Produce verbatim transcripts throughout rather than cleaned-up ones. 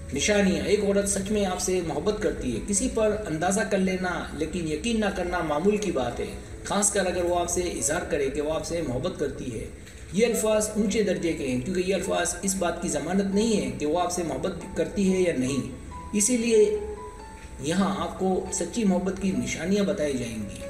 निशानियाँ, एक औरत सच में आपसे मोहब्बत करती है। किसी पर अंदाज़ा कर लेना लेकिन यकीन ना करना मामूल की बात है, खासकर अगर वो आपसे इजहार करे कि वो आपसे मोहब्बत करती है। ये अल्फाज ऊंचे दर्जे के हैं क्योंकि ये अल्फाज इस बात की ज़मानत नहीं है कि वो आपसे मोहब्बत करती है या नहीं। इसीलिए यहाँ आपको सच्ची मोहब्बत की निशानियाँ बताई जाएंगी।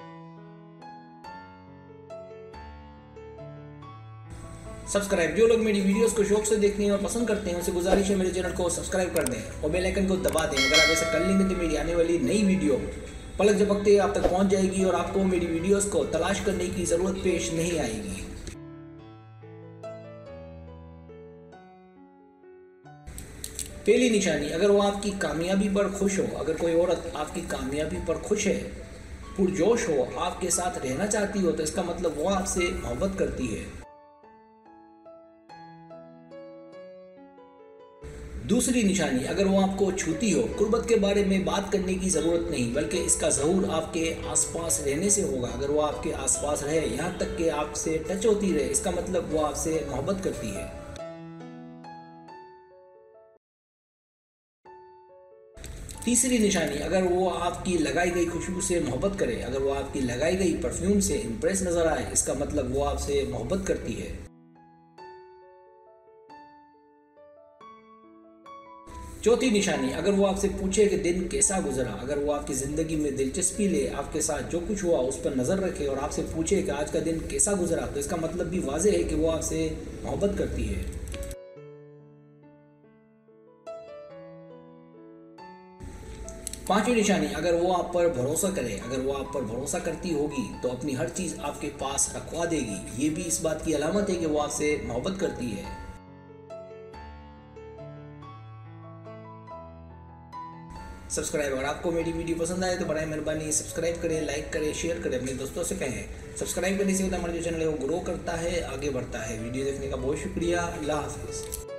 सब्सक्राइब, जो लोग मेरी वीडियोस को शौक से देखते हैं और पसंद करते हैं उनसे गुजारिश है मेरे चैनल को सब्सक्राइब कर दें और बेल आइकन को दबा दें। अगर आप ऐसा कर लेंगे तो मेरी आने वाली नई वीडियो पलक झपकते आप तक पहुंच जाएगी और आपको मेरी वीडियोस को तलाश करने की ज़रूरत पेश नहीं आएगी। पहली निशानी, अगर वो आपकी कामयाबी पर खुश हो। अगर कोई औरत आपकी कामयाबी पर खुश है, पुरजोश हो, आपके साथ रहना चाहती हो, तो इसका मतलब वो आपसे मोहब्बत करती है। दूसरी निशानी, अगर वो आपको छूती हो। कुर्बत के बारे में बात करने की ज़रूरत नहीं, बल्कि इसका ज़हूर आपके आसपास रहने से होगा। अगर वो आपके आसपास रहे, यहाँ तक कि आपसे टच होती रहे, इसका मतलब वो आपसे मोहब्बत करती है। तीसरी निशानी, अगर वो आपकी लगाई गई खुशबू से मोहब्बत करे। अगर वो आपकी लगाई गई परफ्यूम से इम्प्रेस नज़र आए, इसका मतलब वो आपसे मोहब्बत करती है। चौथी निशानी, अगर वो आपसे पूछे कि दिन कैसा गुजरा। अगर वो आपकी ज़िंदगी में दिलचस्पी ले, आपके साथ जो कुछ हुआ उस पर नज़र रखे और आपसे पूछे कि आज का दिन कैसा गुजरा, तो इसका मतलब भी वाज़ेह है कि वो आपसे मोहब्बत करती है। पांचवी निशानी, अगर वो आप पर भरोसा करे। अगर वो आप पर भरोसा करती होगी तो अपनी हर चीज़ आपके पास रखवा देगी। ये भी इस बात की अलामत है कि वो आपसे मोहब्बत करती है। सब्सक्राइब, अगर आपको मेरी वीडियो पसंद आए तो बड़ी मेहरबानी सब्सक्राइब करें, लाइक करें, शेयर करें, अपने दोस्तों से कहें। सब्सक्राइब करने से हमारा जो चैनल है वो ग्रो करता है, आगे बढ़ता है। वीडियो देखने का बहुत शुक्रिया। अल्लाह हाफिज़।